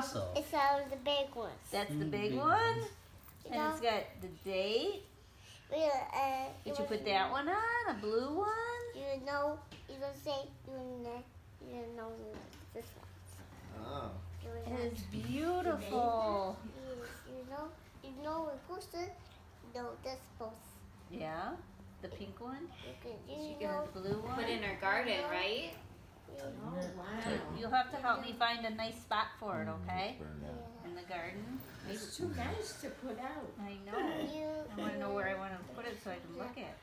So. It's all the big ones. That's the big one? You And know? it's got the date. Did you put that one on? A blue one? You know, you don't say, you know this one. Oh. It is beautiful. You know the poster? No, this poster. Yeah? The pink one? You She know, got the blue one? Put in her garden, right? Oh, wow. So you'll have to help me find a nice spot for it, okay? Yeah. In the garden. It's too nice to put out. I know. I want to know where I want to put it so I can look at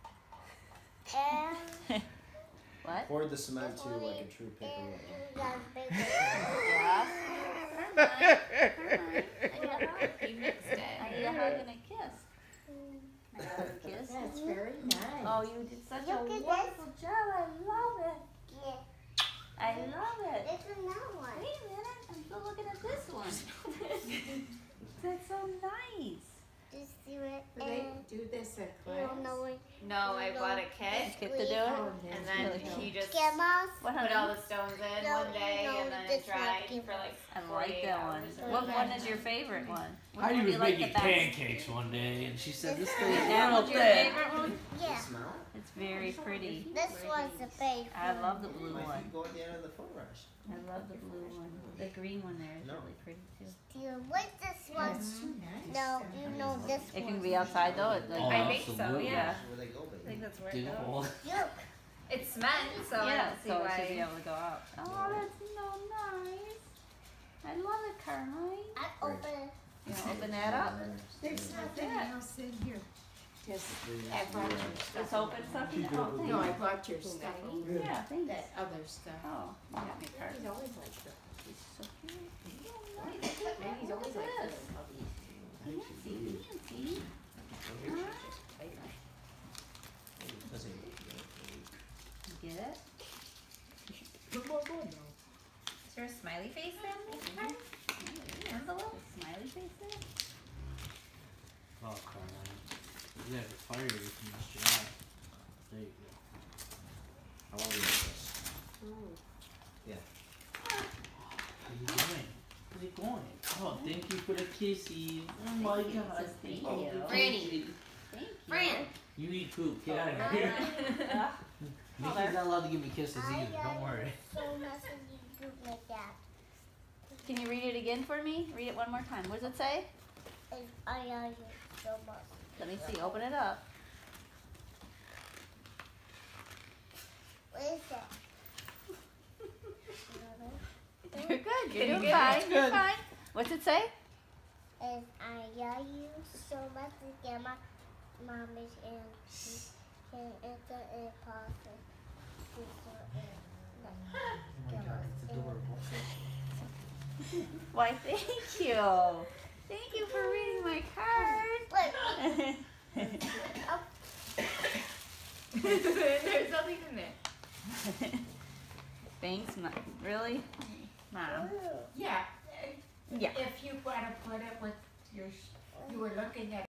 And What? Pour the cement too, like a true picker. you got big ones. Yeah. You mixed it. I need a hug and a kiss. I got a kiss. That's very nice. Oh, you did such a Look at this. wonderful job. I love it. Yeah. I love it. This is not one. Wait a minute. I'm still looking at this one. That's so nice. Just do it. Do they do this at You class? don't know it. No, I bought a kit, Kit to do it? Oh, and that's then really cool. he just Get mouse. What, put honey? all the stones in No, one day, no, and then this it dried one. for like I 48 like that one. hours. What one is your favorite one? Which Heidi one do was you like making the best? pancakes one day, and she said, "This thing is That real one's your thick." favorite one? Yeah. Smell? It's very pretty. This one's the big I one. love the blue Might one. go at the end of the foot rush. I love the blue one. The green one there is No. really pretty too. Do you like this one? That's too nice. No, you know this It one. can be outside though. It, Oh, like, I think so, absolutely. yeah. Where they go, I baby. think that's where Dig it a goes. hole. Look. It's cement, so I yeah, don't see so it why. should be able to go out. Oh, that's so nice. I love it, Carmine. I open. You want to open that up? There's nothing else in here. Just, I I brought your Just stuff. open something? Oh, thank No, I you. brought your stuff. Yeah, thanks. That other stuff. Oh, you got me card. He's always like that. He's so cute. Oh, nice. Look at He's always like this. that. Nancy, Nancy. You get it? Is there a smiley face in? There's a little smiley face there. Oh, Caroline. You gotta fire you from this job. There you go. How long is this? Yeah. What are you doing? Where's it going? Oh, thank you for the kissy. Oh my Thank you. God. Thank Oh, you. Franny. Thank you. Fran. You need poop. Get out of here. Nikki's not allowed to give me kisses either. Don't worry. So messy you do like that. Can you read it again for me? Read it one more time. What does it say? I love you so much. Let me see. Open it up. What is that? You're good. You're You're doing good. fine. You're Good. fine. What's it say? And I love you so much to get my mommy's and she can enter a process. Oh my God, it's adorable. Why, thank you. Thank you for reading my card. There's nothing in there. Thanks, Mom. Really? Mom. Yeah. Yeah. If you want to put it with your, you were looking at